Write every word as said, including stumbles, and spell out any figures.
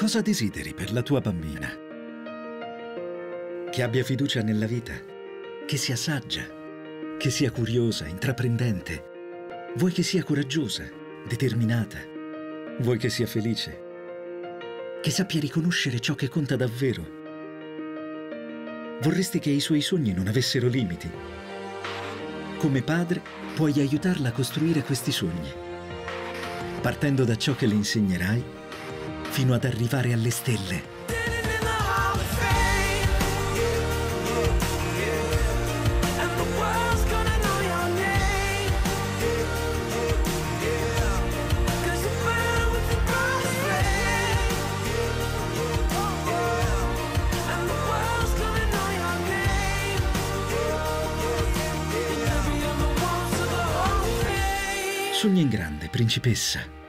Cosa desideri per la tua bambina? Che abbia fiducia nella vita, che sia saggia, che sia curiosa, intraprendente. Vuoi che sia coraggiosa, determinata? Vuoi che sia felice? Che sappia riconoscere ciò che conta davvero? Vorresti che i suoi sogni non avessero limiti? Come padre, puoi aiutarla a costruire questi sogni, partendo da ciò che le insegnerai fino ad arrivare alle stelle. Sogna in grande, principessa.